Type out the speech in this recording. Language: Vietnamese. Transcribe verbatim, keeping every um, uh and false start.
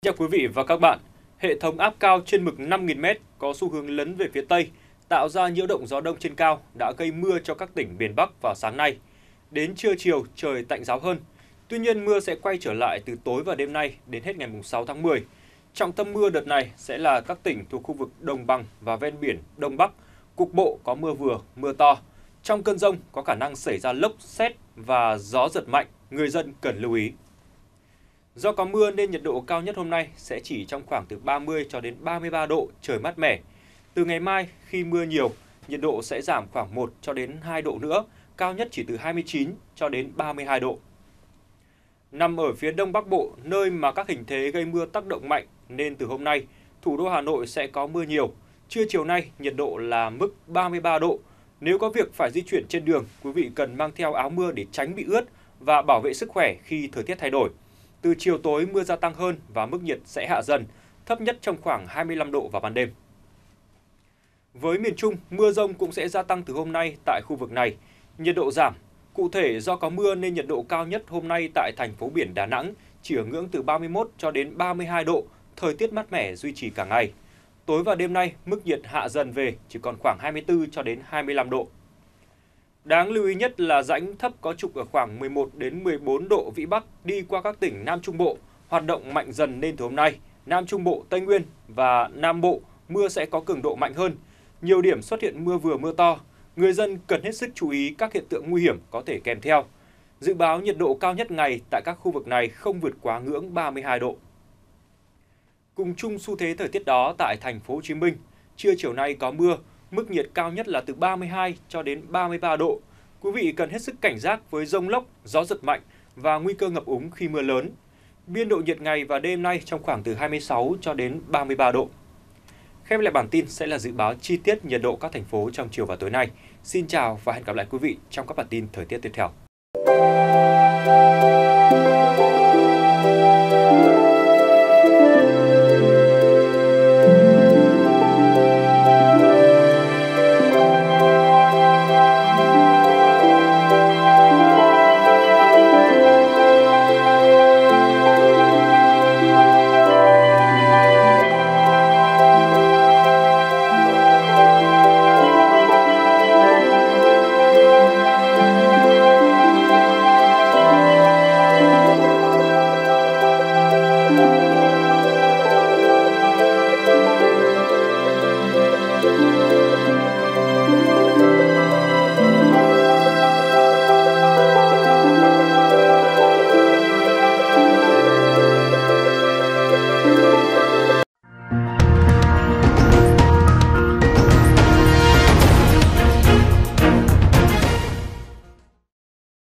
Chào quý vị và các bạn. Hệ thống áp cao trên mực năm nghìn mét có xu hướng lấn về phía Tây, tạo ra nhiễu động gió đông trên cao đã gây mưa cho các tỉnh miền Bắc vào sáng nay. Đến trưa chiều trời tạnh giáo hơn. Tuy nhiên mưa sẽ quay trở lại từ tối và đêm nay đến hết ngày sáu tháng mười. Trọng tâm mưa đợt này sẽ là các tỉnh thuộc khu vực đồng bằng và ven biển Đông Bắc. Cục bộ có mưa vừa, mưa to. Trong cơn dông có khả năng xảy ra lốc, sét và gió giật mạnh, người dân cần lưu ý. Do có mưa nên nhiệt độ cao nhất hôm nay sẽ chỉ trong khoảng từ ba mươi cho đến ba mươi ba độ, trời mát mẻ. Từ ngày mai khi mưa nhiều, nhiệt độ sẽ giảm khoảng một cho đến hai độ nữa, cao nhất chỉ từ hai mươi chín cho đến ba mươi hai độ. Nằm ở phía Đông Bắc Bộ, nơi mà các hình thế gây mưa tác động mạnh nên từ hôm nay, thủ đô Hà Nội sẽ có mưa nhiều. Trưa chiều nay nhiệt độ là mức ba mươi ba độ. Nếu có việc phải di chuyển trên đường, quý vị cần mang theo áo mưa để tránh bị ướt và bảo vệ sức khỏe khi thời tiết thay đổi. Từ chiều tối mưa gia tăng hơn và mức nhiệt sẽ hạ dần, thấp nhất trong khoảng hai mươi lăm độ vào ban đêm. Với miền Trung, mưa dông cũng sẽ gia tăng từ hôm nay tại khu vực này. Nhiệt độ giảm. Cụ thể do có mưa nên nhiệt độ cao nhất hôm nay tại thành phố biển Đà Nẵng chỉ ở ngưỡng từ ba mươi mốt cho đến ba mươi hai độ, thời tiết mát mẻ duy trì cả ngày. Tối và đêm nay mức nhiệt hạ dần về chỉ còn khoảng hai mươi tư cho đến hai mươi lăm độ. Đáng lưu ý nhất là rãnh thấp có trục ở khoảng mười một đến mười bốn độ vĩ Bắc đi qua các tỉnh Nam Trung Bộ, hoạt động mạnh dần nên từ hôm nay, Nam Trung Bộ, Tây Nguyên và Nam Bộ mưa sẽ có cường độ mạnh hơn. Nhiều điểm xuất hiện mưa vừa mưa to, người dân cần hết sức chú ý các hiện tượng nguy hiểm có thể kèm theo. Dự báo nhiệt độ cao nhất ngày tại các khu vực này không vượt quá ngưỡng ba mươi hai độ. Cùng chung xu thế thời tiết đó tại thành phố Hồ Chí Minh, trưa chiều nay có mưa. Mức nhiệt cao nhất là từ ba mươi hai cho đến ba mươi ba độ. Quý vị cần hết sức cảnh giác với dông lốc, gió giật mạnh và nguy cơ ngập úng khi mưa lớn. Biên độ nhiệt ngày và đêm nay trong khoảng từ hai mươi sáu cho đến ba mươi ba độ. Khép lại bản tin sẽ là dự báo chi tiết nhiệt độ các thành phố trong chiều và tối nay. Xin chào và hẹn gặp lại quý vị trong các bản tin thời tiết tiếp theo.